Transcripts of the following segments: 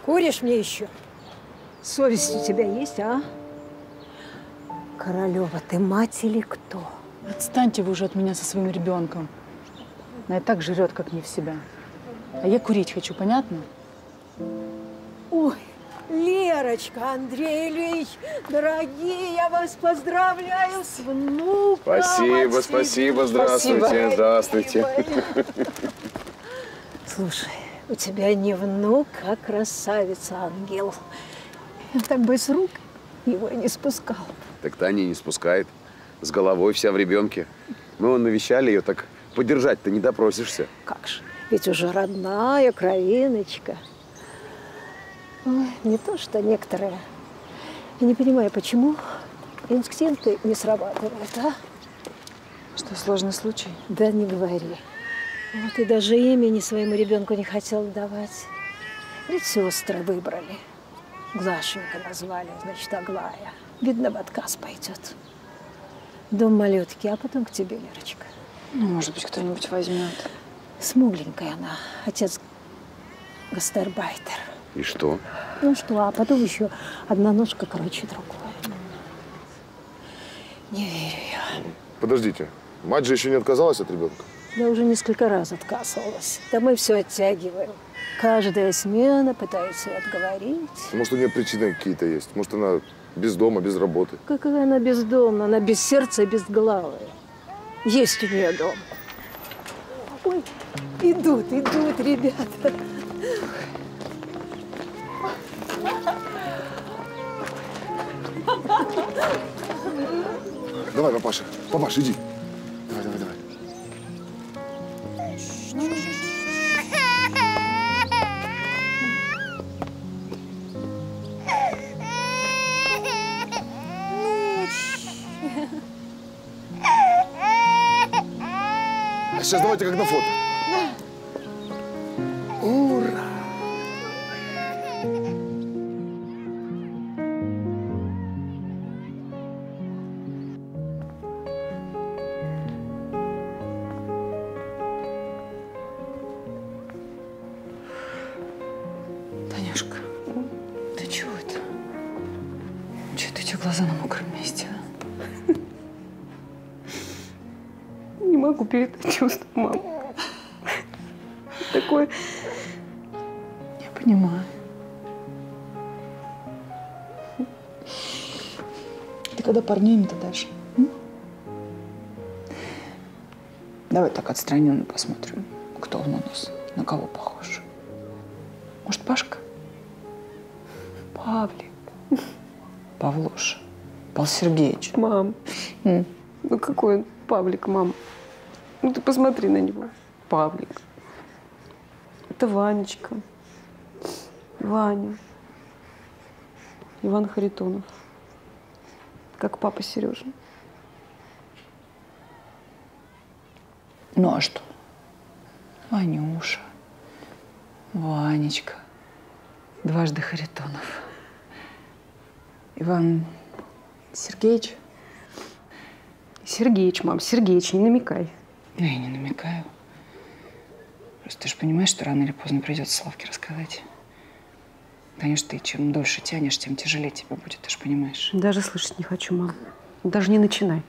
Куришь мне еще? Совесть у тебя есть, а? Королева, ты мать или кто? Отстаньте вы уже от меня со своим ребенком. Она и так жрет, как не в себя. А я курить хочу, понятно? Ой, Лерочка, Андрей Ильич, дорогие, я вас поздравляю с внуком. Спасибо, спасибо, здравствуйте, Спасибо. здравствуйте. Слушай, у тебя не внук, а красавица-ангел. Я так бы с рук его не спускал. Так Таня не спускает. С головой вся в ребенке. Мы вон навещали ее, так подержать-то не допросишься. Как же, ведь уже родная кровиночка. Ой, не то, что некоторые. Я не понимаю, почему инстинкты не срабатывают, а? Что, сложный случай? Да не говори. Вот и даже имени своему ребенку не хотел давать. Ведь сестры выбрали. Глашенька назвали, значит, Аглая. Видно, в отказ пойдет. Дом малютки, а потом к тебе, Лерочка. Ну, может быть, кто-нибудь возьмет. Смугленькая она, отец гастарбайтер. И что? Ну что, а потом еще одна ножка короче другой. Не верю я. Подождите, мать же еще не отказалась от ребенка? Я уже несколько раз отказывалась. Да мы все оттягиваем. Каждая смена пытается отговорить. Может, у нее причины какие-то есть? Может, она без дома, без работы? Какая она бездомна, она без сердца и без головы. Есть у нее дом. Ой, идут, ребята. Давай, папаша. Папаша, иди. Давай. А сейчас давайте как на фото. Ура! Танюшка, ты чего это? Чего ты эти глаза на мокром месте, а? Не могу передать чувства, мам. Такое... Я понимаю. Ты когда парнями-то дашь? Давай так отстраненно посмотрим, кто он у нас, на кого похож. Может, Пашка? Павлик? Павлуша? Павел Сергеевич? Мам, ну какой он Павлик, мам? Ну ты посмотри на него. Павлик. Это Ванечка. Ваня. Иван Харитонов. Как папа Сережа. Ну а что? Ванюша, Ванечка, дважды Харитонов. Иван Сергеевич? Сергеич, мам, Сергеич, не намекай. Ну, я не намекаю. Просто ты же понимаешь, что рано или поздно придется Славке рассказать. Танюш, ты чем дольше тянешь, тем тяжелее тебе будет, ты же понимаешь. Даже слышать не хочу, мам. Даже не начинай.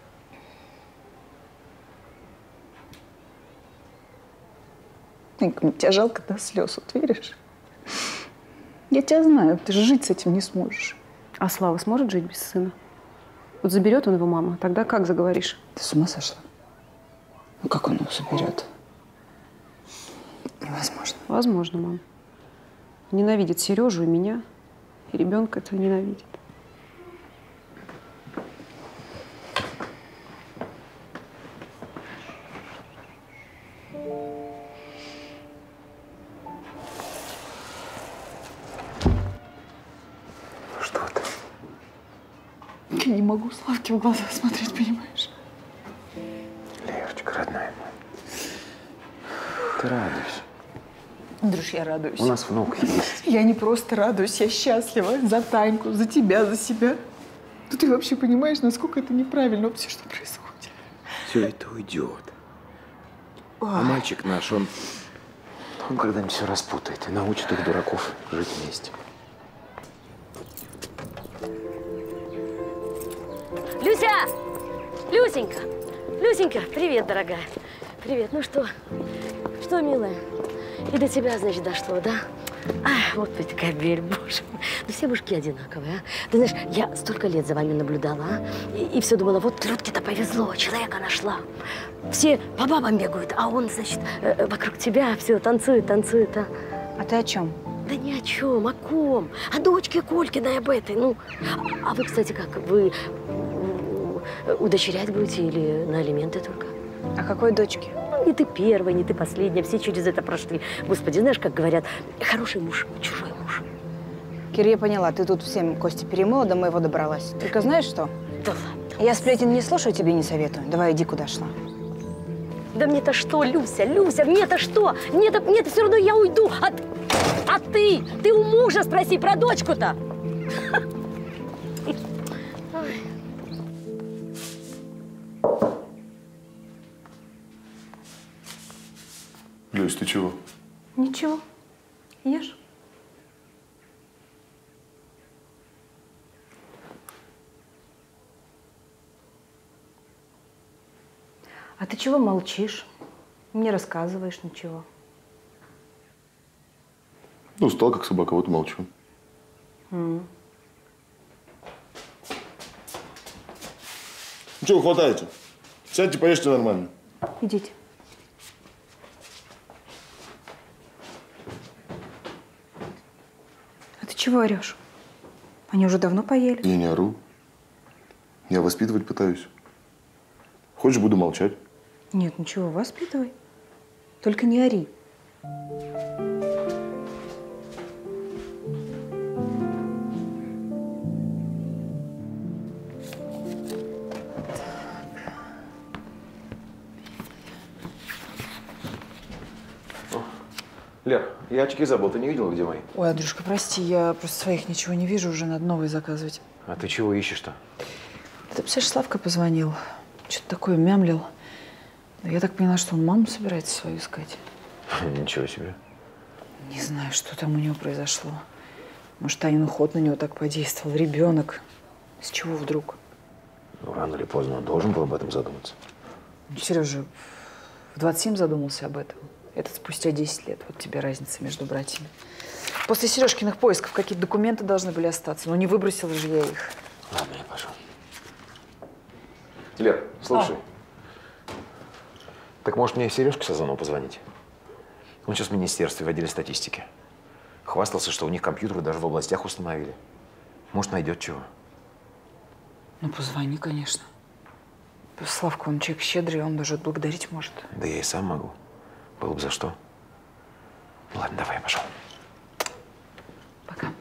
Мне тебя жалко до слез, вот веришь? Я тебя знаю, ты же жить с этим не сможешь. А Слава сможет жить без сына? Вот заберет он его мама, тогда как заговоришь? Ты с ума сошла? Ну как он его заберет? Невозможно. Возможно, мам. Ненавидит Сережу и меня, и ребенка этого ненавидит. Что ты? Я не могу Славке в глаза смотреть, понимаешь? Лерочка, родная моя. Ты радуйся. Андрюш, я радуюсь. У нас внук есть. Я не просто радуюсь, я счастлива за Таньку, за тебя, за себя. Ну ты вообще понимаешь, насколько это неправильно вообще, что происходит? Все это уйдет. А мальчик наш, он Он когда-нибудь все распутает и научит их, дураков, жить вместе. Люся! Люсенька! Люсенька, привет, дорогая. Привет. Ну что? Что, милая? И до тебя, значит, дошло, да? Ах, вот ты кобель, боже мой. Ну все мужики одинаковые, а? Ты знаешь, я столько лет за вами наблюдала, а? И все думала, вот Людке-то повезло, человека нашла. Все по бабам бегают, а он, значит, вокруг тебя все танцует, танцует, а? А ты о чем? Да ни о чем, о ком? О дочке Колькиной, об этой, ну. А вы, кстати, как, вы удочерять будете или на алименты только? О какой дочке? Ну, не ты первая, не ты последняя, все через это прошли. Господи, знаешь, как говорят, хороший муж, чужой муж. Кир, я поняла, ты тут всем кости перемыла, до моего добралась. Только знаешь что? Да ладно. Я сплетен не слушаю, тебе не советую. Давай иди, куда шла. Да мне-то что, Люся, Люся, мне-то что? Мне-то все равно я уйду. А ты? Ты у мужа спроси про дочку-то. Люсь, ты чего? Ничего. Ешь. А ты чего молчишь? Не рассказываешь ничего. Ну, устал, как собака, вот и молчу. Ну, чего вы хватаете? Сядьте, поешьте нормально. Идите. А ты чего орешь? Они уже давно поели. Я не ору. Я воспитывать пытаюсь. Хочешь, буду молчать? Нет, ничего, воспитывай. Только не ори. Лер, я очки забыл. Ты не видела, где мои? Ой, Андрюшка, прости, я просто своих ничего не вижу, уже надо новые заказывать. А ты чего ищешь-то? Ты представляешь, Славка позвонил. Что-то такое мямлил. Да я так поняла, что он маму собирается свою искать. Ничего себе. Не знаю, что там у него произошло. Может, Танин уход на него так подействовал. Ребенок. С чего вдруг? Ну, рано или поздно он должен был об этом задуматься. Сережа в 27 задумался об этом. Этот спустя 10 лет. Вот тебе разница между братьями. После Сережкиных поисков какие-то документы должны были остаться. Но не выбросила же я их. Ладно, я пошел. Лер, слушай. Так может мне Сережке Сазанову позвонить? Он сейчас в министерстве, в отделе статистики. Хвастался, что у них компьютеры даже в областях установили. Может, найдет чего. Ну, позвони, конечно. Славка, он человек щедрый, он даже отблагодарить может. Да я и сам могу. Было бы за что. Ладно, давай, я пошел. Пока.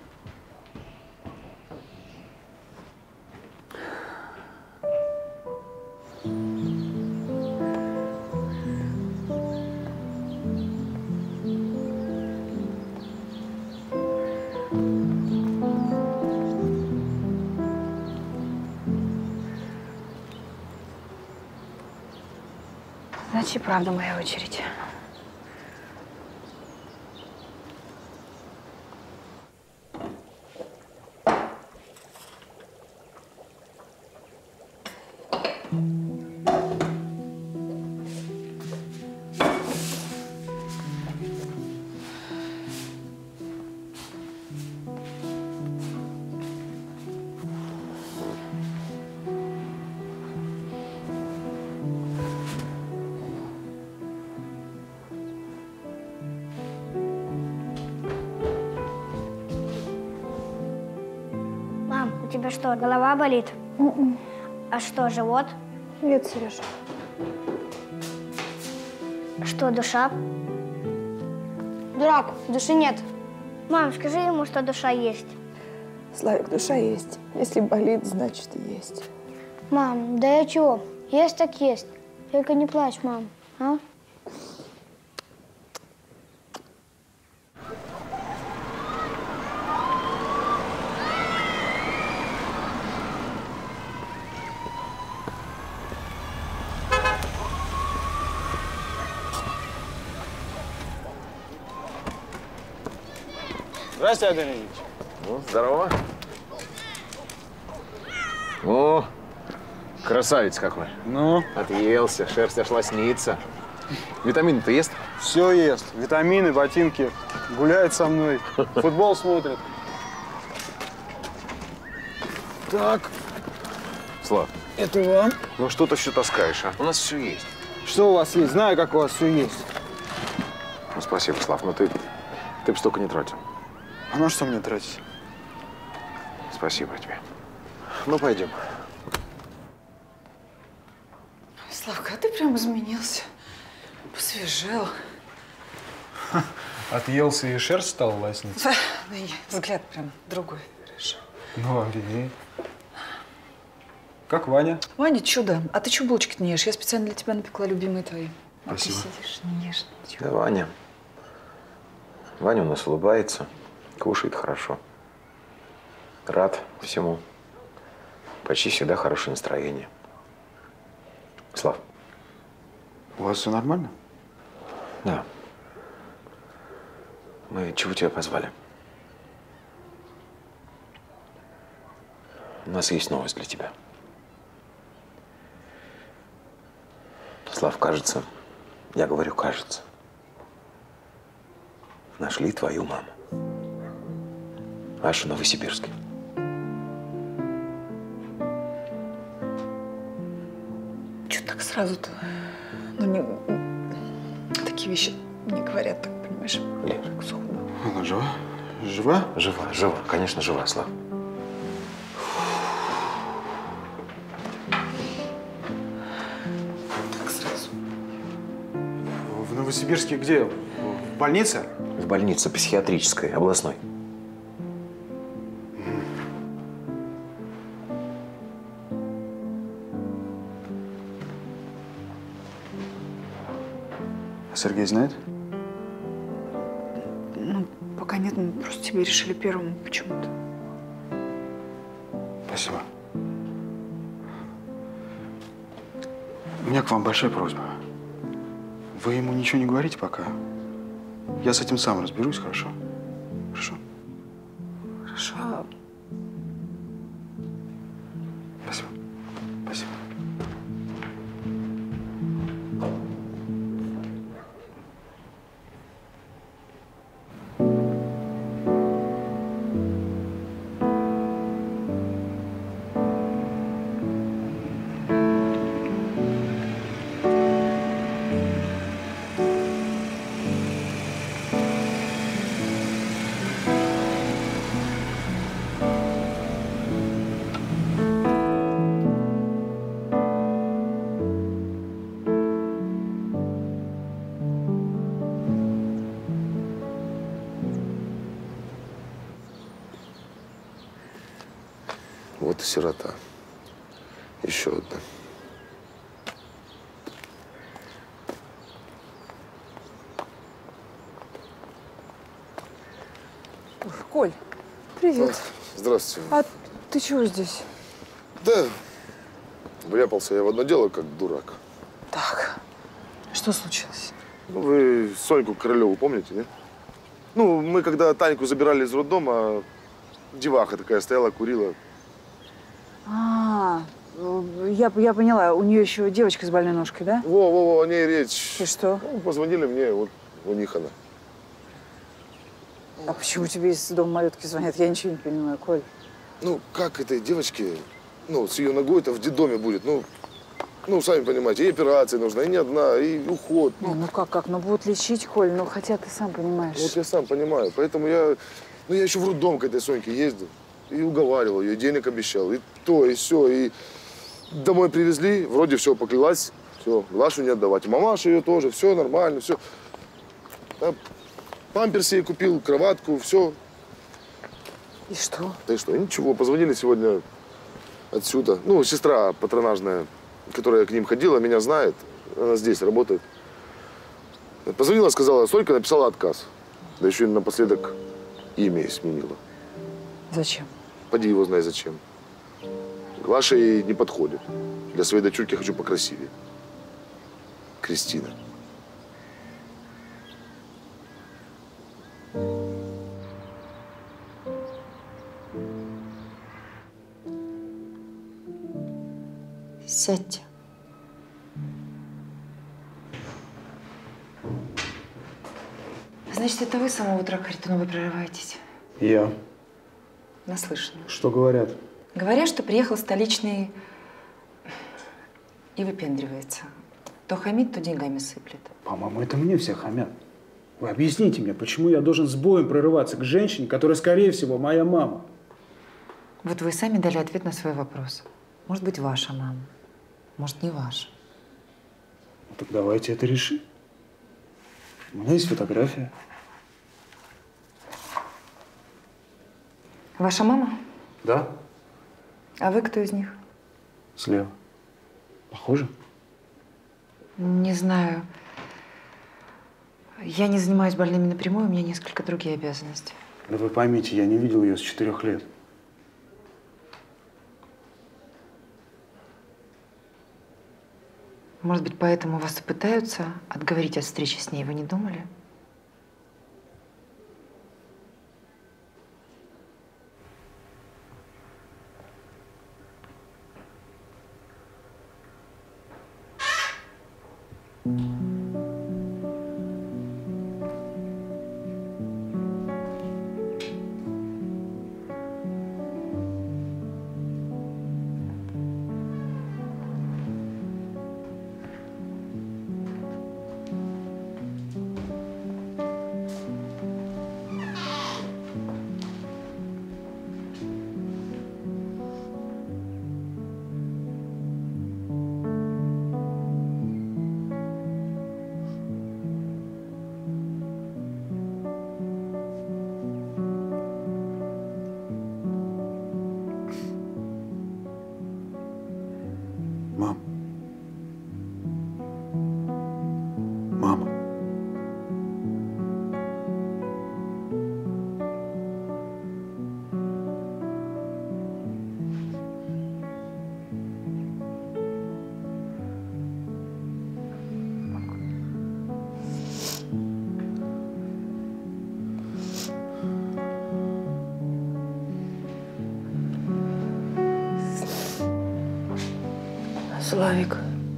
Значит, и правда моя очередь. Мам, у тебя что, голова болит? А что, живот? Нет, Сереж. Что, душа? Дурак, души нет. Мам, скажи ему, что душа есть. Славик, душа есть. Если болит, значит и есть. Мам, да я чего? Есть так есть. Только не плачь, мам, а? Здравствуйте, Андрей Ильич. Ну, здорово. О, красавец какой. Ну? Отъелся, шерсть аж лоснится. Витамины-то ест? Все ест. Витамины, ботинки. Гуляет со мной. Футбол смотрит. Так. Слав. Это вам. Ну что ты еще таскаешь, а? У нас все есть. Что у вас есть? Знаю, как у вас все есть. Ну, спасибо, Слав, но ты бы столько не тратил. А на что мне тратить? Спасибо тебе. Ну, пойдем. Славка, а ты прям изменился. Посвежел. Отъелся и шерсть стала лосниться. Да и взгляд прям другой. Ну, Андрей. Как Ваня? Ваня, чудо. А ты что булочки-то не ешь? Я специально для тебя напекла любимые твои. Спасибо. А ты сидишь, не ешь ничего. Да, Ваня. Ваня у нас улыбается, кушает хорошо. Рад всему. Почти всегда хорошее настроение. Слав. У вас все нормально? Да. Мы чего тебя позвали? У нас есть новость для тебя. Слав, кажется, я говорю, кажется, нашли твою маму. Ашу в Новосибирске. Чё так сразу-то? Ну, такие вещи не говорят, так, понимаешь? Лер. Она жива? Жива? Жива, жива. Конечно, жива, Слав. Так сразу. В Новосибирске где? В больнице? В больнице психиатрической, областной. А Сергей знает? Ну, пока нет, мы просто тебе решили первым почему-то. Спасибо. У меня к вам большая просьба. Вы ему ничего не говорите пока. Я с этим сам разберусь, хорошо? Хорошо? Хорошо. Спасибо. Спасибо. Вот и сирота. Еще одна. Коль, привет. Здравствуйте. А ты чего здесь? Да, вляпался я в одно дело, как дурак. Так, что случилось? Ну, вы Соньку Королеву помните, нет? Ну, мы когда Таньку забирали из роддома, деваха такая стояла, курила. Я поняла. У нее еще девочка с больной ножкой, да? Во, о ней речь. И что? Ну, позвонили мне, вот у них она. А почему тебе из дома малютки звонят? Я ничего не понимаю, Коль. Ну, как этой девочке, ну, с ее ногой-то в детдоме будет, ну, сами понимаете, и операция нужна, и не одна, и уход. Ну как? Ну будут лечить, Коль, ну хотя ты сам понимаешь. Вот я сам понимаю, поэтому я еще в роддом к этой Соньке ездил и уговаривал ее, денег обещал, и то, и все, и домой привезли, вроде все, поклялась, все, Глашу не отдавать. Мамаша ее тоже, все нормально, все. А памперсы ей купил, кроватку, все. И что? Да и что, ничего, позвонили сегодня отсюда. Ну, сестра патронажная, которая к ним ходила, меня знает, она здесь работает. Позвонила, сказала, Сонька написала отказ. Да еще и напоследок имя ей сменила. Зачем? Поди его знай зачем. Глаша ей не подходит. Для своей дочурки хочу покрасивее. Кристина. Сядьте. Значит, это вы с самого утра к Харитоновой прорываетесь? Я. Наслышана. Что говорят? Говорят, что приехал столичный и выпендривается. То хамит, то деньгами сыплет. По-моему, это мне все хамят. Вы объясните мне, почему я должен с боем прорываться к женщине, которая, скорее всего, моя мама? Вот вы сами дали ответ на свой вопрос. Может быть, ваша мама, может, не ваша. Так давайте это решим. У меня есть фотография. Ваша мама? Да. А вы кто из них? Слева. Похоже? Не знаю. Я не занимаюсь больными напрямую, у меня несколько другие обязанности. Да вы поймите, я не видел ее с 4 лет. Может быть, поэтому вас и пытаются отговорить от встречи с ней, вы не думали? Мам. Мама. Славик.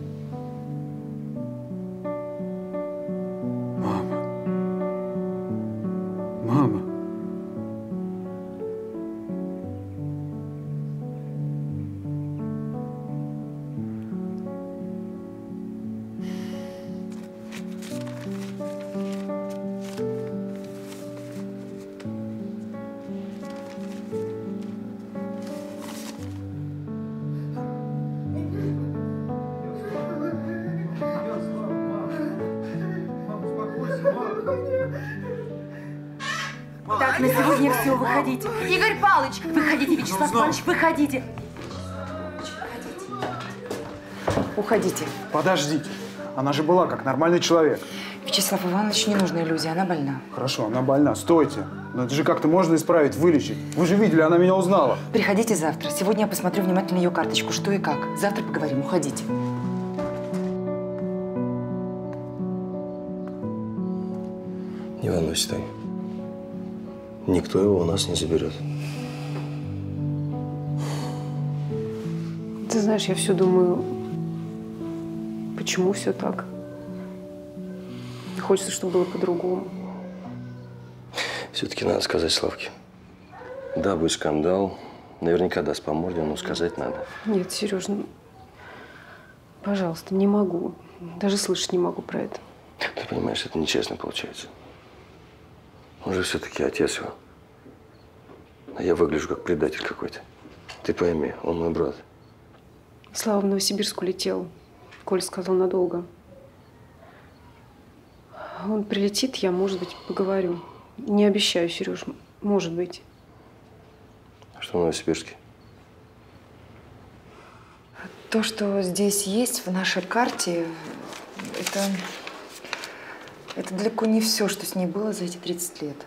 Мама. Мама. Так, на сегодня все, выходите. Игорь Павлович, выходите, Вячеслав Павлович, выходите. Уходите. Подождите. Она же была как нормальный человек. Вячеслав Иванович, не нужна иллюзия, она больна. Хорошо, она больна. Стойте. Но это же как-то можно исправить, вылечить. Вы же видели, она меня узнала. Приходите завтра. Сегодня я посмотрю внимательно ее карточку, что и как. Завтра поговорим. Уходите. Не волнуйся, Тань. Никто его у нас не заберет. Ты знаешь, я все думаю, почему все так? Хочется, чтобы было по-другому. Все-таки надо сказать Славке. Да, будет скандал. Наверняка даст по морде, но сказать надо. Нет, Сереж, ну, пожалуйста, не могу. Даже слышать не могу про это. Ты понимаешь, это нечестно получается. Он же все-таки отец его. А я выгляжу как предатель какой-то. Ты пойми, он мой брат. Слава в Новосибирск улетел. Коля сказал, надолго. Он прилетит, я, может быть, поговорю. Не обещаю, Сереж, может быть. Что в Новосибирске? То, что здесь есть в нашей карте, это далеко не все, что с ней было за эти 30 лет.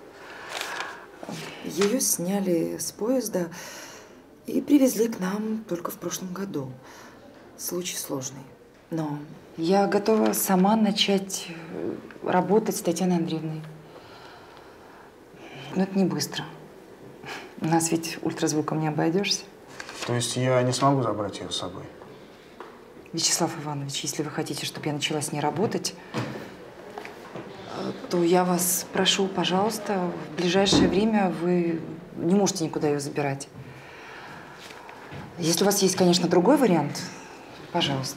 Ее сняли с поезда и привезли к нам только в прошлом году. Случай сложный. Но я готова сама начать работать с Татьяной Андреевной. Но это не быстро. У нас ведь ультразвуком не обойдешься. То есть я не смогу забрать ее с собой? Вячеслав Иванович, если вы хотите, чтобы я начала с ней работать, то я вас прошу, пожалуйста, в ближайшее время вы не можете никуда ее забирать. Если у вас есть, конечно, другой вариант, пожалуйста.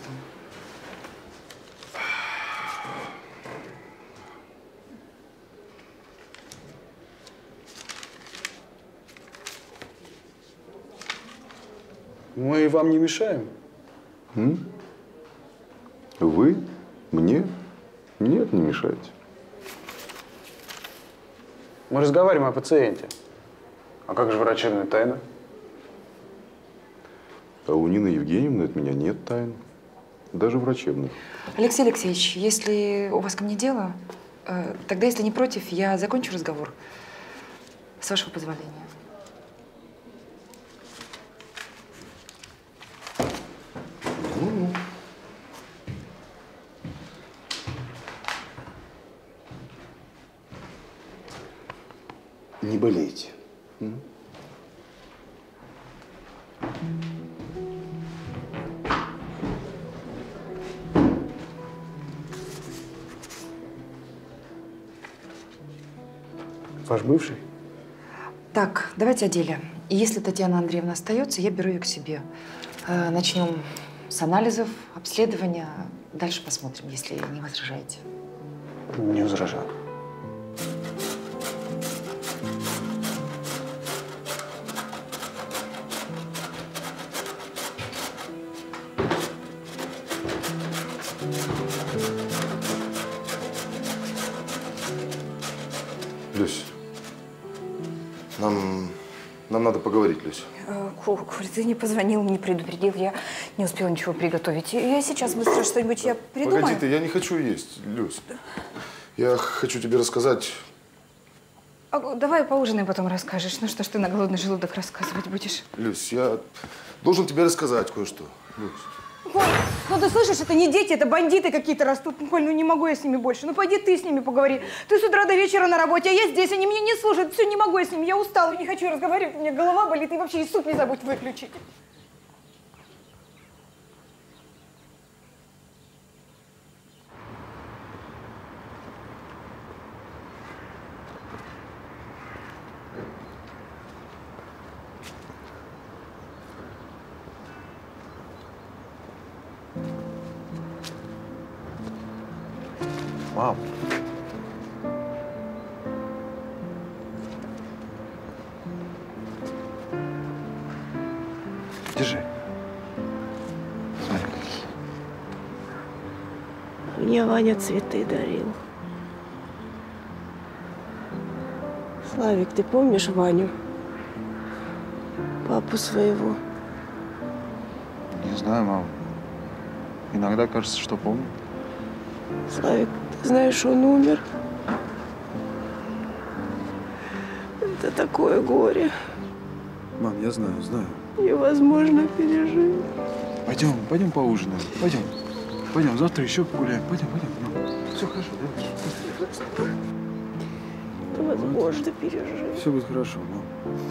Мы вам не мешаем? Вы? Мне? Нет, не мешаете. Мы разговариваем о пациенте. А как же врачебная тайна? А у Нины Евгеньевны от меня нет тайн. Даже врачебных. Алексей Алексеевич, если у вас ко мне дело, тогда, если не против, я закончу разговор. С вашего позволения. Не болейте. Ваш бывший? Так, давайте о деле. И если Татьяна Андреевна остается, я беру ее к себе. Начнем с анализов, обследования. Дальше посмотрим, если не возражаете. Не возражаю. Люсь, нам надо поговорить, Люсь. Коль, ты не позвонил, не предупредил, я не успела ничего приготовить. Я сейчас быстро что-нибудь я придумаю. Погоди ты, я не хочу есть, Люсь. Я хочу тебе рассказать. Давай поужинаем, потом расскажешь. Ну что ж ты на голодный желудок рассказывать будешь? Люсь, я должен тебе рассказать кое-что. Люсь. Коль, ну ты слышишь, это не дети, это бандиты какие-то растут. Коль, ну не могу я с ними больше. Ну пойди ты с ними поговори. Ты с утра до вечера на работе, а я здесь, они меня не слушают. Все, не могу я с ними, я устала, не хочу разговаривать, у меня голова болит. И вообще и суп не забудь выключить. Мам. Держи. Смотри. Мне Ваня цветы дарил. Славик, ты помнишь Ваню? Папу своего. Не знаю, мам. Иногда кажется, что помню. Славик, ты знаешь, он умер. Это такое горе. Мам, я знаю. Невозможно пережить. Пойдем поужинаем. Пойдем, завтра еще погуляем. Пойдем. Мам. Все хорошо, давай. Невозможно пережить. Все будет хорошо, мам.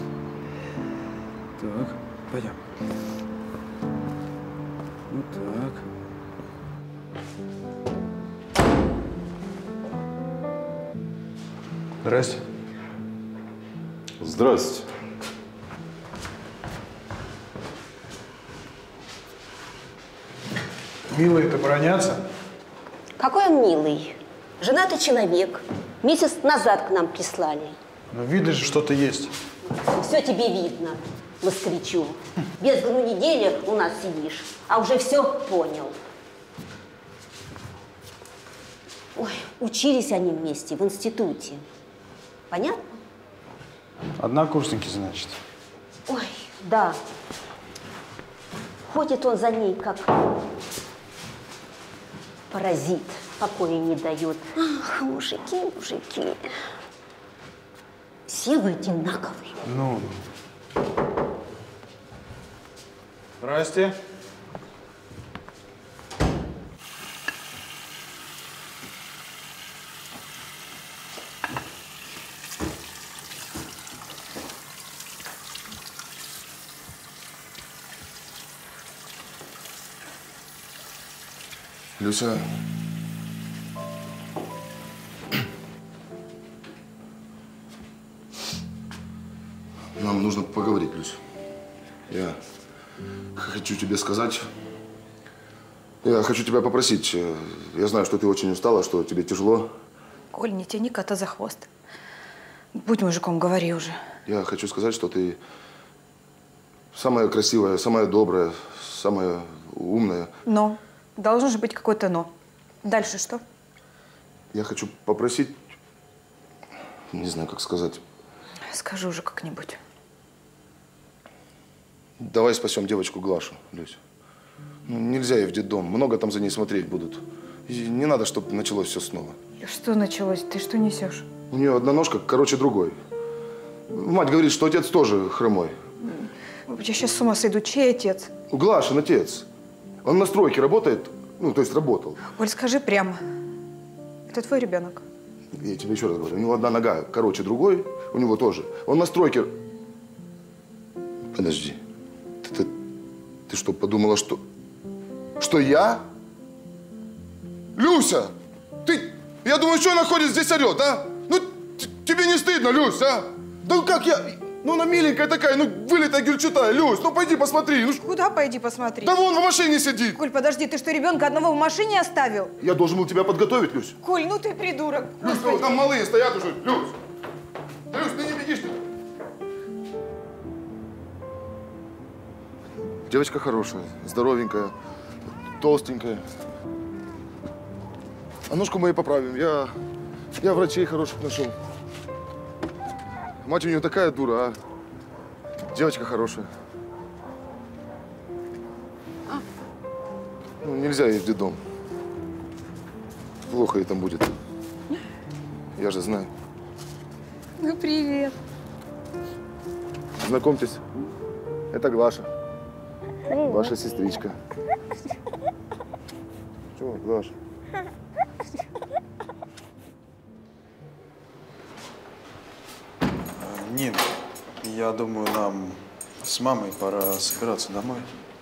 Так, пойдем. Вот так. Здрасте. Здравствуйте. Милые-то бронятся? Какой он милый. Женатый человек. Месяц назад к нам прислали. Ну, видно же, что-то есть. Все тебе видно, москвичу. Без году недели у нас сидишь, а уже все понял. Ой, учились они вместе в институте. Понятно? Однокурсники, значит. Ой, да. Ходит он за ней, как паразит, покоя не дает. Ах, мужики. Все вы одинаковые. Ну. Здрасте. Люся. Нам нужно поговорить, Люся. Я хочу тебе сказать. Я хочу тебя попросить. Я знаю, что ты очень устала, что тебе тяжело. Коль, не тяни кота за хвост. Будь мужиком, говори уже. Я хочу сказать, что ты самая красивая, самая добрая, самая умная. Но. Должно же быть какое-то но. Дальше что? Я хочу попросить… Не знаю, как сказать. Скажу уже как-нибудь. Давай спасем девочку Глашу, Люсь. Ну, нельзя ей в детдом. Много там за ней смотреть будут. И не надо, чтобы началось все снова. Что началось? Ты что несешь? У нее одна ножка короче другой. Мать говорит, что отец тоже хромой. Я сейчас с ума сойду. Чей отец? Глашин отец. Он на стройке работает. Ну, то есть работал. Оль, скажи прямо. Это твой ребенок? Я тебе еще раз говорю. У него одна нога короче другой. У него тоже. Он на стройке… Подожди. Ты что, подумала, что… Что я? Люся! Ты… Я думаю, что она ходит здесь орет, а? Ну, тебе не стыдно, Люсь, а? Да ну как я… Ну, она миленькая такая, ну, вылитая гюльчатая. Люсь, ну, пойди посмотри. Ну, куда пойди посмотри? Да вон в машине сидит. Коль, подожди, ты что, ребенка одного в машине оставил? Я должен был тебя подготовить, Люсь. Коль, ну ты придурок. Люсь, ну, там малые стоят уже. Люсь! Люсь, ты не бегишь ты. Девочка хорошая, здоровенькая, толстенькая. А ножку мы ей поправим. Я врачей хороших нашел. Мать у нее такая дура, а девочка хорошая. Ну, нельзя ей в детдом. Плохо ей там будет. Я же знаю. Ну, привет. Знакомьтесь, это Глаша. Привет. Ваша сестричка. Чего, Глаша? Нин, я думаю, нам с мамой пора собираться домой.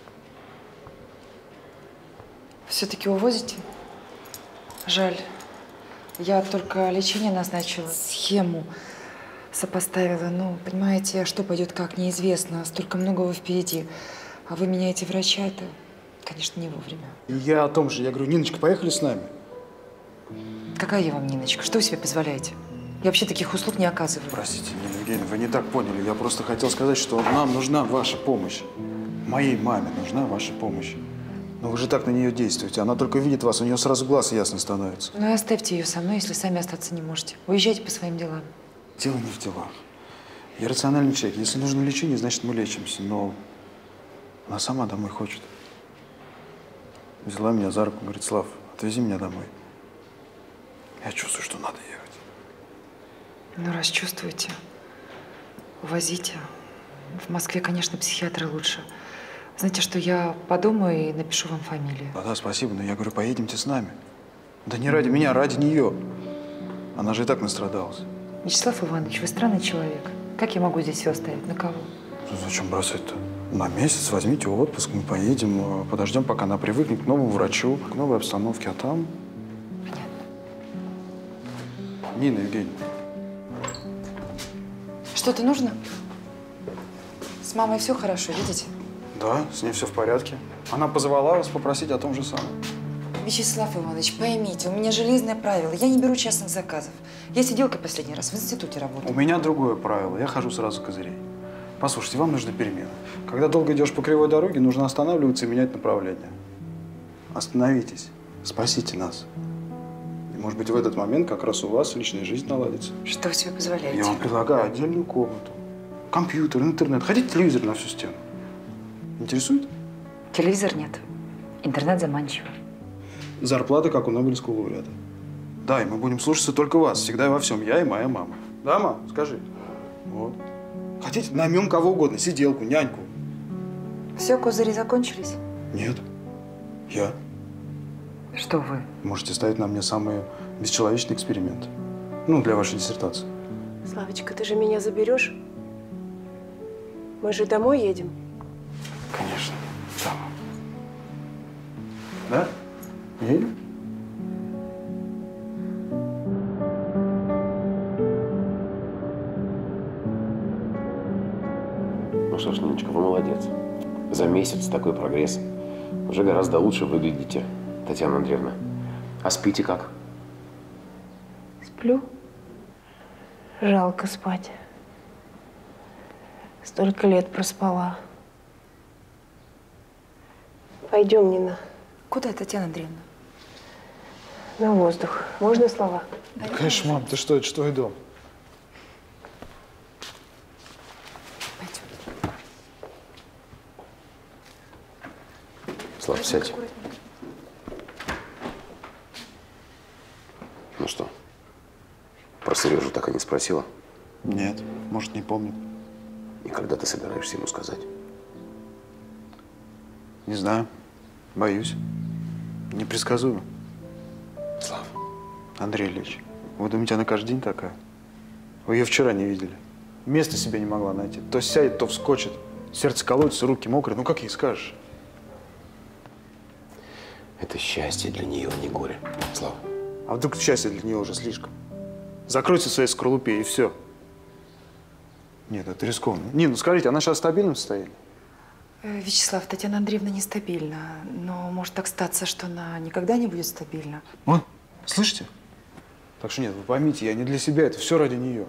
Все-таки увозите? Жаль. Я только лечение назначила, схему сопоставила. Ну, понимаете, что пойдет как, неизвестно. Столько многого впереди. А вы меняете врача, это, конечно, не вовремя. Я о том же. Я говорю, Ниночка, поехали с нами. Какая я вам Ниночка? Что вы себе позволяете? Я вообще таких услуг не оказываю. Простите, Нина Евгеньевна, вы не так поняли. Я просто хотел сказать, что нам нужна ваша помощь. Моей маме нужна ваша помощь. Но вы же так на нее действуете. Она только видит вас, у нее сразу глаз ясно становится. Ну и оставьте ее со мной, если сами остаться не можете. Уезжайте по своим делам. Дело не в делах. Я рациональный человек. Если нужно лечение, значит, мы лечимся. Но она сама домой хочет. Взяла меня за руку, говорит, Слав, отвези меня домой. Я чувствую, что надо ехать. Ну, раз чувствуете, увозите. В Москве, конечно, психиатры лучше. Знаете, что я подумаю и напишу вам фамилию. Да, спасибо, но я говорю, поедемте с нами. Да не ради меня, а ради нее. Она же и так настрадалась. Вячеслав Иванович, вы странный человек. Как я могу здесь все оставить? На кого? Зачем бросать-то? На месяц возьмите отпуск, мы поедем, подождем, пока она привыкнет к новому врачу, к новой обстановке, а там… Понятно. Нина Евгеньевна. Что-то нужно? С мамой все хорошо, видите? Да, с ней все в порядке. Она позвала вас попросить о том же самом. Вячеслав Иванович, поймите, у меня железное правило. Я не беру частных заказов. Я сиделкой последний раз в институте работаю. У меня другое правило. Я хожу сразу козырей. Послушайте, вам нужны перемены. Когда долго идешь по кривой дороге, нужно останавливаться и менять направление. Остановитесь. Спасите нас. И, может быть, в этот момент как раз у вас личная жизнь наладится. Что вы себе позволяете? Я вам предлагаю отдельную комнату. Компьютер, интернет. Хотите телевизор на всю стену? Интересует? Телевизор нет. Интернет заманчиво. Зарплата, как у Нобелевского лауреата. Да, и мы будем слушаться только вас. Всегда и во всем. Я и моя мама. Да, мам? Скажи. Вот. Хотите, наймем кого угодно. Сиделку, няньку. Все, козыри закончились? Нет. Я. Что вы? Можете ставить на мне самый бесчеловечный эксперимент. Ну, для вашей диссертации. Славочка, ты же меня заберешь? Мы же домой едем. Конечно. Да. Да? Едем? Ну что ж, Ниночка, вы молодец. За месяц такой прогресс. Уже гораздо лучше выглядите, Татьяна Андреевна. А спите как? Сплю. Жалко спать. Столько лет проспала. Пойдем, Нина. Куда, Татьяна Андреевна? На воздух. Можно слова? Да, конечно, мам, ты что, это что и дом. Слав, сядь. Ну что, про Сережу так и не спросила? Нет, может, не помнит. И когда ты собираешься ему сказать? Не знаю. Боюсь. Непредсказуемо. Слав. Андрей Ильич, вы думаете, она каждый день такая? Вы ее вчера не видели. Места себе не могла найти. То сядет, то вскочит. Сердце колотится, руки мокрые. Ну, как ей скажешь? Это счастье для нее, а не горе. Слава. А вдруг счастье для нее уже слишком? Закройся в своей скорлупе, и все. Нет, это рискованно. Нина, ну скажите, она сейчас в стабильном состоянии? Вячеслав, Татьяна Андреевна нестабильна. Но может так статься, что она никогда не будет стабильна. Вон, слышите? Так что нет, вы поймите, я не для себя, это все ради нее.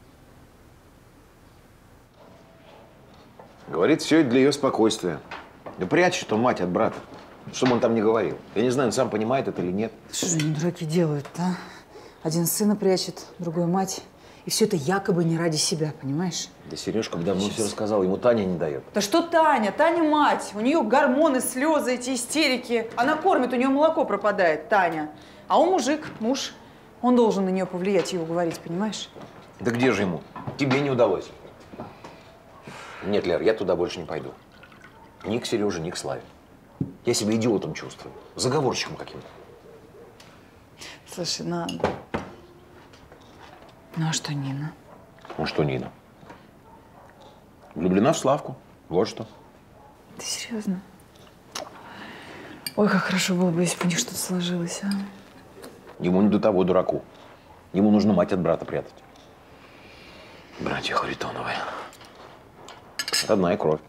Говорит, все это для ее спокойствия. Да прячет он мать от брата. Что бы он там ни говорил. Я не знаю, он сам понимает это или нет. Что же они, дураки, делают-то, а? Один сына прячет, другой мать. И все это якобы не ради себя, понимаешь? Да Сережка давно все рассказал, ему Таня не дает. Да что Таня? Таня мать. У нее гормоны, слезы, эти истерики. Она кормит, у нее молоко пропадает, Таня. А он мужик, муж. Он должен на нее повлиять и уговорить, понимаешь? Да где же ему? Тебе не удалось. Нет, Лер, я туда больше не пойду. Ни к Сереже, ни к Славе. Я себя идиотом чувствую. Заговорщиком каким-то. Слушай, ну а что Нина? Ну что Нина? Влюблена в Славку. Вот что. Ты серьезно? Ой, как хорошо было бы, если бы у них что-то сложилось, а? Ему не до того, дураку. Ему нужно мать от брата прятать. Братья Харитоновы. Родная кровь.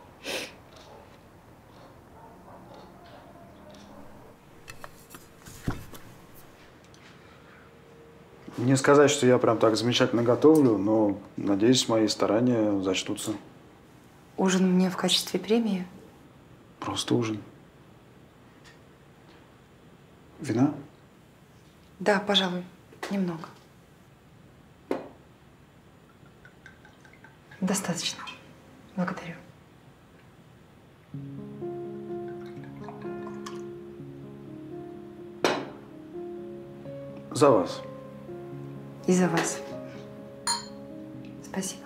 Не сказать, что я прям так замечательно готовлю, но, надеюсь, мои старания зачтутся. Ужин мне в качестве премии? Просто ужин. Вина? Да, пожалуй, немного. Достаточно. Благодарю. За вас. И за вас. Спасибо.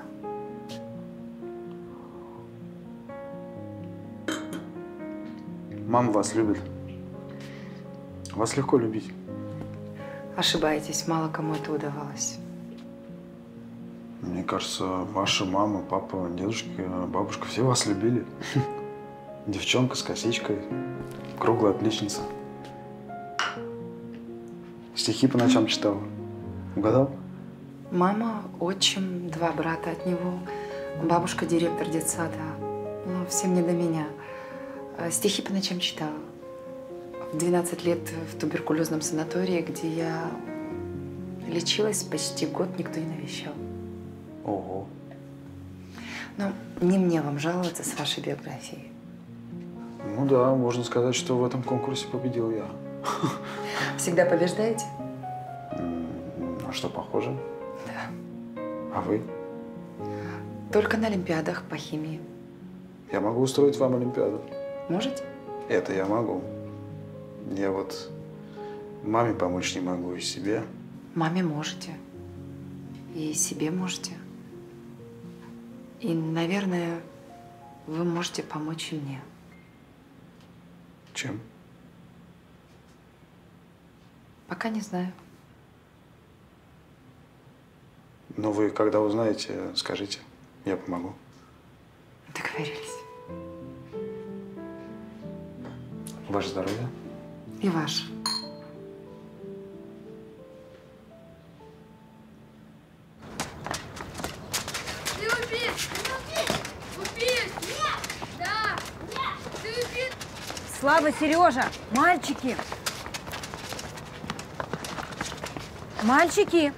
Мама вас любит. Вас легко любить. Ошибаетесь, мало кому это удавалось. Мне кажется, ваша мама, папа, дедушка, бабушка все вас любили. Девчонка с косичкой, круглая отличница. Стихи по ночам читала. Угадал? Мама, отчим, 2 брата от него. Бабушка директор детсада. Ну, всем не до меня. Стихи по ночам читала. В 12 лет в туберкулезном санатории, где я лечилась, почти год никто не навещал. Ого. Ну, не мне вам жаловаться с вашей биографией. Ну да, можно сказать, что в этом конкурсе победил я. Всегда побеждаете? А что, похоже? Да. А вы? Только на олимпиадах по химии. Я могу устроить вам олимпиаду. Можете? Это я могу. Я вот маме помочь не могу, и себе. Маме можете. И себе можете. И, наверное, вы можете помочь и мне. Чем? Пока не знаю. Но вы, когда узнаете, скажите. Я помогу. Договорились. Ваше здоровье. И ваш. Ты убит! Убит! Нет! Да! Нет! Ты убит! Слава, Сережа, мальчики! Мальчики!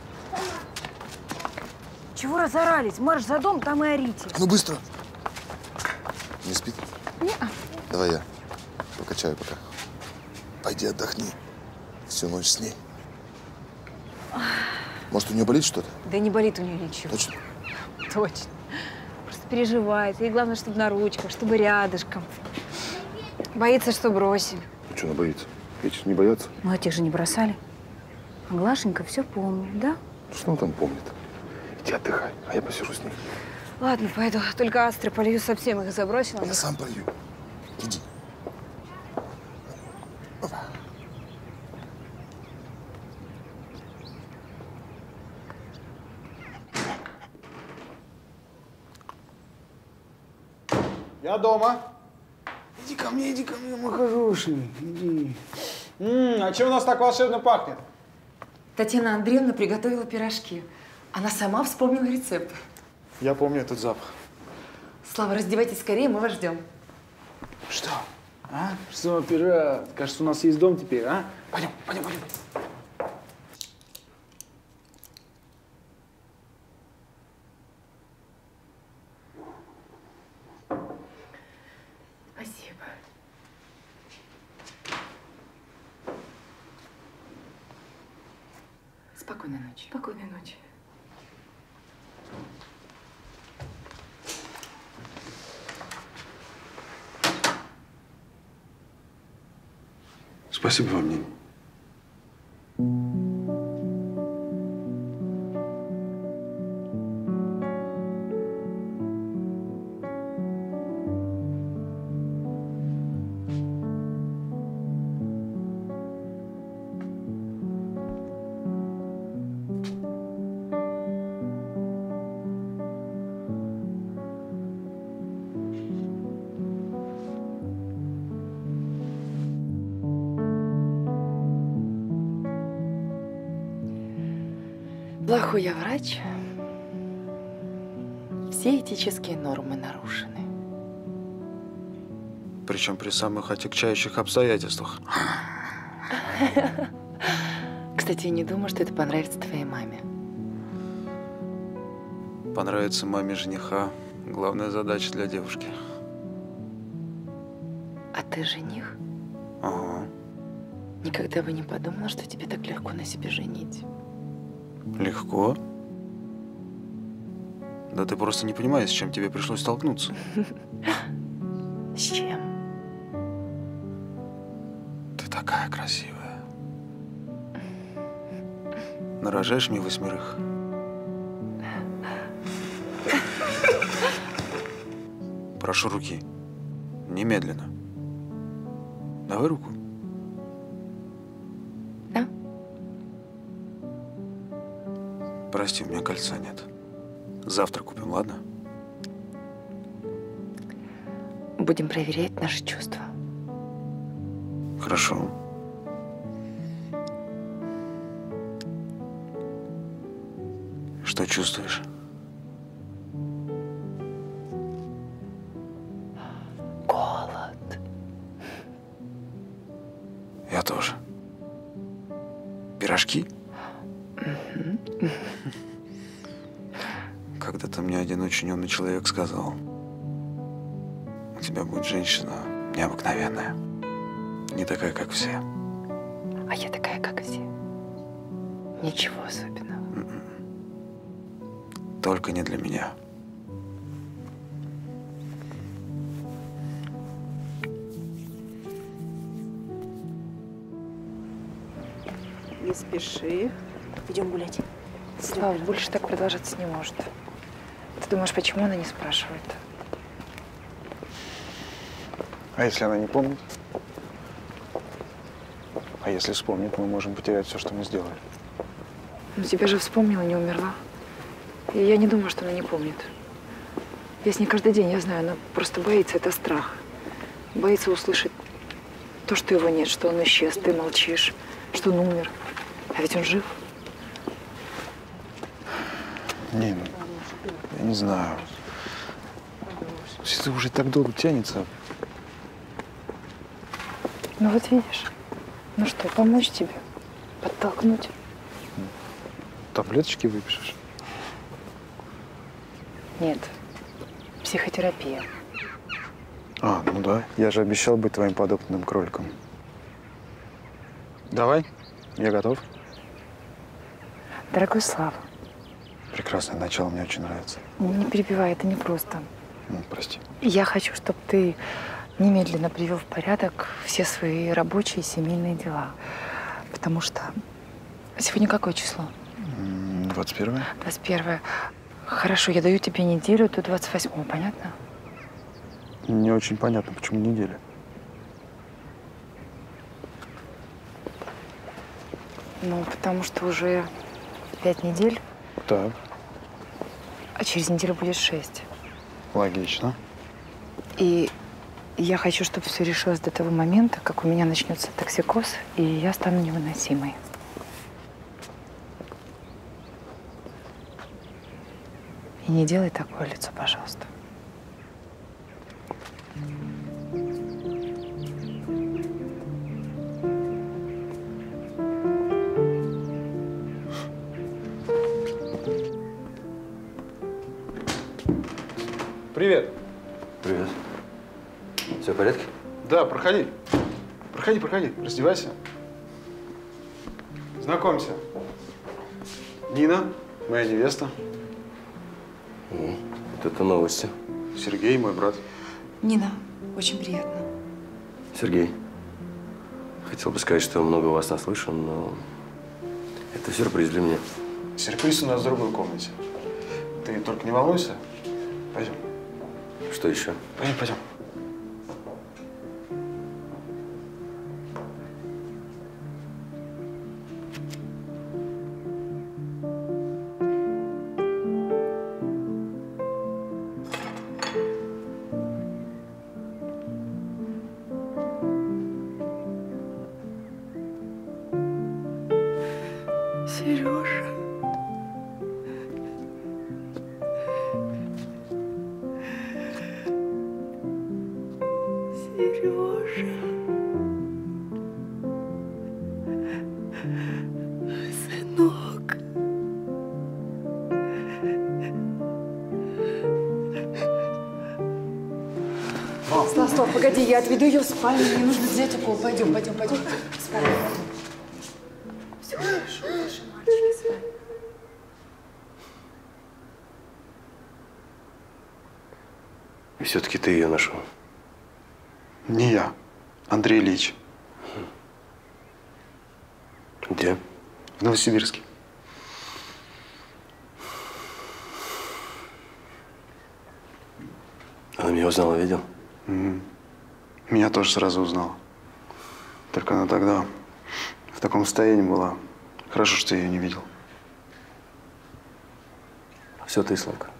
Чего разорались? Марш за дом, там и орите. Ну быстро! Не спит? Не-а. Давай я покачаю пока. Пойди отдохни. Всю ночь с ней. Может, у нее болит что-то? Да не болит у нее ничего. Точно? Точно. Просто переживает. И главное, чтобы на ручках, чтобы рядышком. Боится, что бросим. Ну что она боится? Ведь не боятся. Ну, а тех же не бросали. А Глашенька все помнит, да? Что он там помнит? Иди отдыхай, а я посижу с ней. Ладно, пойду. Только астры полью, совсем их забросила. Я сам полью. Иди. Опа. Я дома. Иди ко мне, мой хороший. Иди. А чем у нас так волшебно пахнет? Татьяна Андреевна приготовила пирожки. Она сама вспомнила рецепт. Я помню этот запах. Слава, раздевайтесь скорее, мы вас ждем. Что? А? Что, пират? Кажется, у нас есть дом теперь, а? Пойдем, пойдем, пойдем. Спасибо. Спокойной ночи. Спокойной ночи. Спасибо вам, Нин. Плохой я врач. Все этические нормы нарушены. Причем при самых отягчающих обстоятельствах. Кстати, я не думаю, что это понравится твоей маме. Понравится маме жениха. Главная задача для девушки. А ты жених? Ага. Никогда бы не подумала, что тебе так легко на себе женить. Легко? Да ты просто не понимаешь, с чем тебе пришлось столкнуться. С чем? Ты такая красивая. Нарожаешь мне 8. Прошу руки. Немедленно. Давай руку. Прости, у меня кольца нет. Завтра купим, ладно? Будем проверять наши чувства. Хорошо. Что чувствуешь? Голод. Я тоже. Пирожки? Когда-то мне один очень умный человек сказал: у тебя будет женщина необыкновенная, не такая, как все. А я такая, как все. Ничего особенного. Только не для меня. Не спеши. Идем гулять. Слава больше так продолжаться не может. Ты думаешь, почему она не спрашивает? А если она не помнит? А если вспомнит, мы можем потерять все, что мы сделали. Ну, тебя же вспомнила, не умерла. И я не думаю, что она не помнит. Я с ней каждый день, я знаю, она просто боится, это страх. Боится услышать То, что его нет, что он исчез, ты молчишь, что он умер. А ведь он жив. Не, я не знаю. Это уже так долго тянется. Ну вот видишь. Ну что, помочь тебе? Подтолкнуть? Таблеточки выпишешь? Нет. Психотерапия. А, ну да. Я же обещал быть твоим подопытным кроликом. Давай, я готов. Дорогой Слава. Прекрасное начало, мне очень нравится. Не перебивай, это непросто. Прости. Я хочу, чтобы ты немедленно привел в порядок все свои рабочие и семейные дела. Потому что сегодня какое число? 21-е. 21-е. Хорошо, я даю тебе неделю до 28-го, понятно? Не очень понятно, почему неделя. Ну, потому что уже 5 недель. Так. А через неделю будет 6. Логично. И я хочу, чтобы все решилось до того момента, как у меня начнется токсикоз, и я стану невыносимой. И не делай такое лицо, пожалуйста. Привет. Привет. Все в порядке? Да, проходи. Проходи, раздевайся. Знакомься. Нина, моя невеста. Это новости. Сергей, мой брат. Нина, очень приятно. Сергей, хотел бы сказать, что много вас наслышан, но это сюрприз для меня. Сюрприз у нас в другой комнате. Ты только не волнуйся. Пойдем. Что еще? Пойдем. Сережа. Сережа. Сынок. Слав, погоди, я отведу ее в спальню. Мне нужно взять укол. Пойдем. В спальню. Все хорошо, наши мальчики. И все-таки ты ее нашел. Не я. Андрей Ильич. Где? В Новосибирске. Она меня узнала, видел? Меня тоже сразу узнала. Только она тогда в таком состоянии была. Хорошо, что я ее не видел. Все ты, Славка.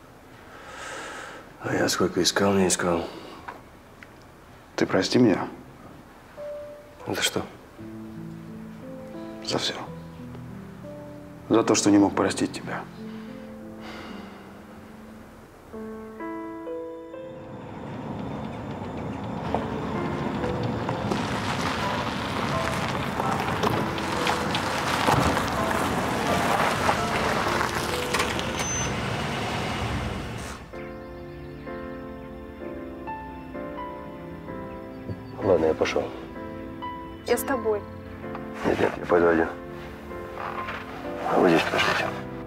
А я сколько искал, не искал. Ты прости меня. За что? За все. За то, что не мог простить тебя. Ладно, я пошел. Я с тобой. Нет, я пойду один. А вы здесь подождите.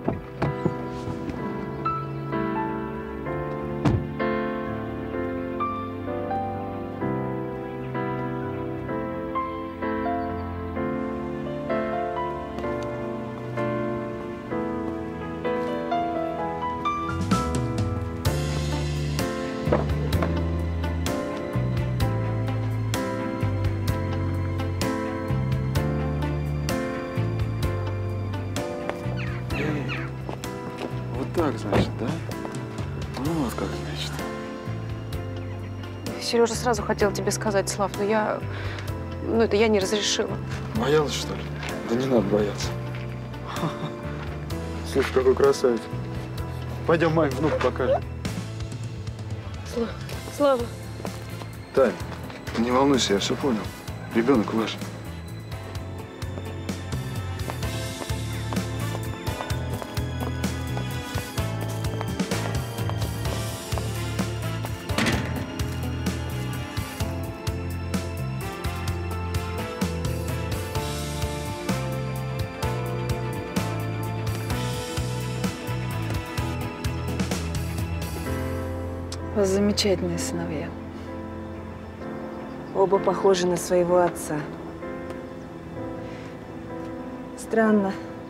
Так, значит, да? Ну, вот как, значит. Сережа сразу хотел тебе сказать, Слав, но я Ну, это я не разрешила. Боялась, что ли? Да не надо бояться. Слушай, какой красавец. Пойдем маме внук покажем. Слава. Тань, ты не волнуйся, я все понял. Ребенок ваш. У вас замечательные сыновья. Оба похожи на своего отца. Странно.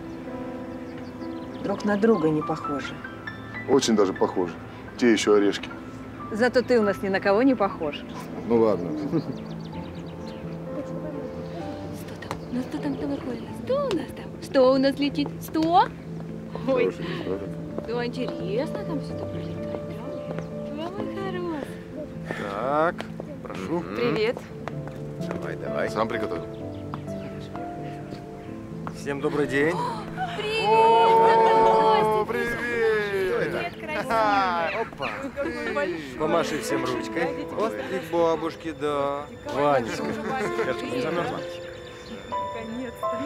Друг на друга не похожи. Очень даже похожи. Те еще орешки. Зато ты у нас ни на кого не похож. Ну ладно. Ну что там выходит? Что у нас там? Что у нас летит? 100? Ой, да интересно там все это пролетает. Мой хороший. Так, прошу. Привет. Давай, давай. Сам приготовил. Всем добрый день. О, привет! Опа. Помаши всем ручкой. Вот и к бабушке, да. Ванечка. Катюшка, не замерзла? Наконец-то.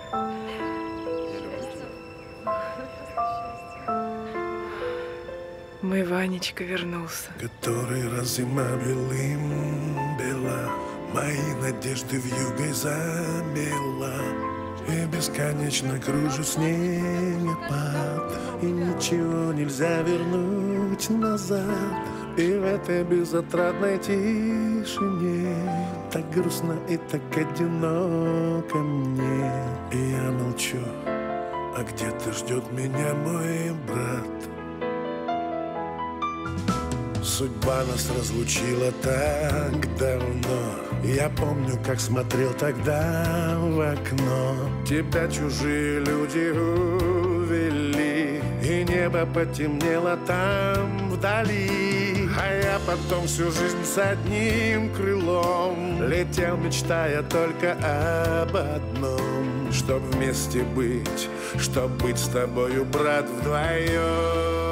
Мой Ванечка вернулся. Который раз зима белым бела, мои надежды вьюгой замела. И бесконечно кружит снегопад, и ничего нельзя вернуть назад. И в этой безотрадной тишине так грустно и так одиноко мне. И я молчу, а где-то ждет меня мой брат. Судьба нас разлучила так давно. Я помню, как смотрел тогда в окно. Тебя чужие люди увели, и небо потемнело там вдали. А я потом всю жизнь с одним крылом летел, мечтая только об одном: чтоб вместе быть, чтоб быть с тобою, брат, вдвоем.